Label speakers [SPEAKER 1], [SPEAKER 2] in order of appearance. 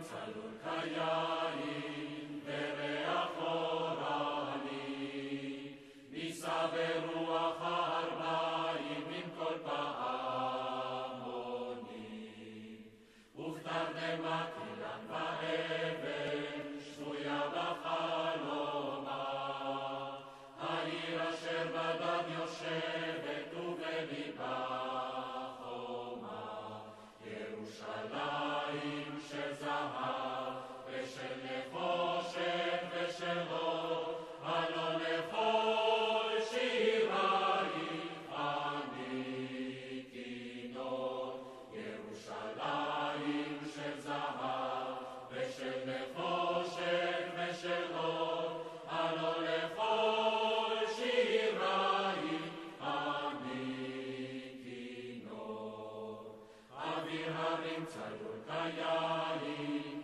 [SPEAKER 1] צלול כיין וריח אורני, נישא ברוח הארבעים עם כל פעמוני, ובתרדמת אילן ואבן שבויה בחלומה, העיר אשר בדד יושבת ובליבה חומה, ירושלים של זהב ושל נחושת ושל אור, הלא לכל שירייך אני כינור. ירושלים של זהב ושל נחושת ושל אור, הלא לכל שירייך אני כינור. אוויר הרים צלול כיין